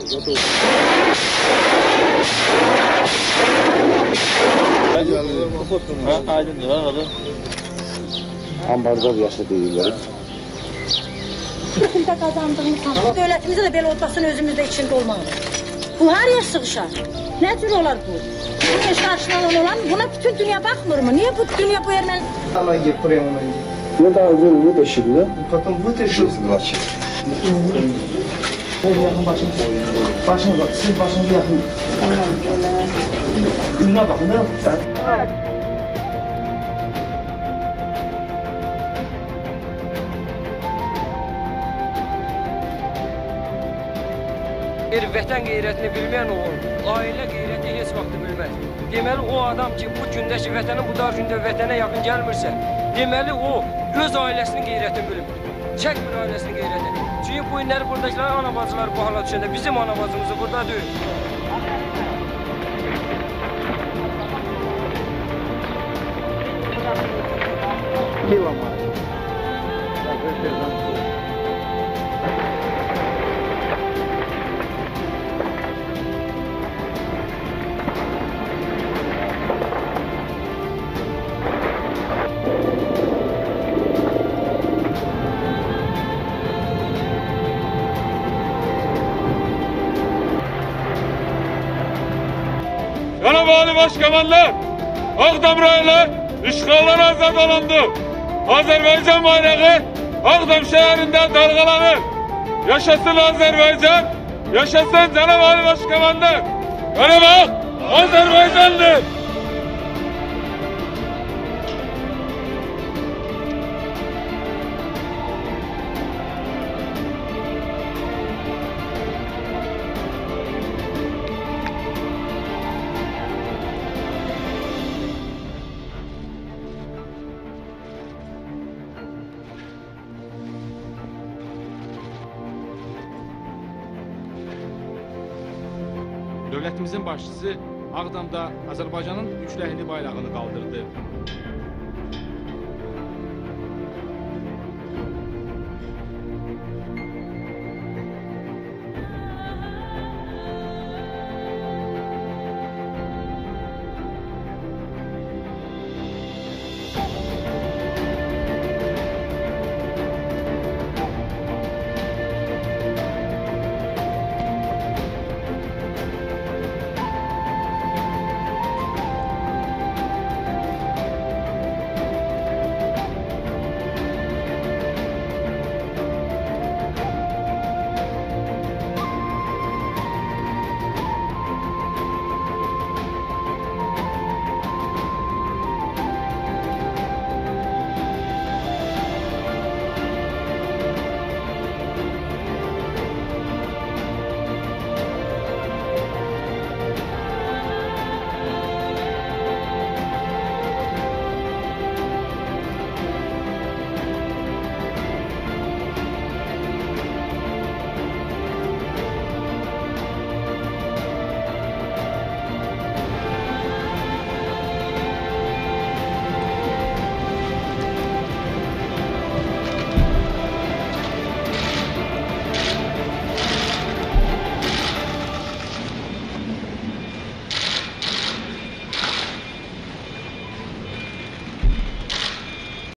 Aydındır arada. Ambarda yaşadığı Kimdə qazandığını tanır. Dövlətimizdə də belə olmasın, özümüzdə içində olmalı. Bu hər yer sığışar. Nə cür olar bu? Bu yaşa aşınalan olan buna bütün dünya bakmır mı? Niye bu dünya bu Ermeni? Ноги прямо ноги. Ne daha önce vытащили, да? Потом вытащил. Yakın başınız. Başınız bak, siz başınızı yakın. Yüzüne bakın da. Bir vətən qeyrətini bilməyən oğul, ailə qeyrətini heç vaxt bilməz. Deməli, o adam ki, bu gündə ki, vətənin bu dar gündə vətənə yaxın gəlmirsə, deməli, o öz ailəsinin qeyrətini bilmir. Çəkmir ailəsinin qeyrətini. Çünki bu günləri buradakiler ana bacılar bu hala düşəndə bizim ana bacımızı burada deyil. Cənab Ali Başkomandan, Ağdam rayonu işğaldan azad olundu. Azərbaycan bayrağı Ağdam şəhərində dalgalanır. Yaşasın Azərbaycan, yaşasın Cənab Ali Başkomandan. Qarabağ Azərbaycandır. Dövlətimizin başçısı Ağdamda Azərbaycanın üç rəhli bayrağını qaldırdı.